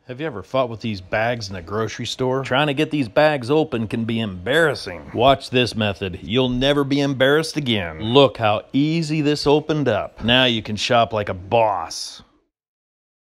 Have you ever fought with these bags in a grocery store? Trying to get these bags open can be embarrassing. Watch this method. You'll never be embarrassed again. Look how easy this opened up. Now you can shop like a boss.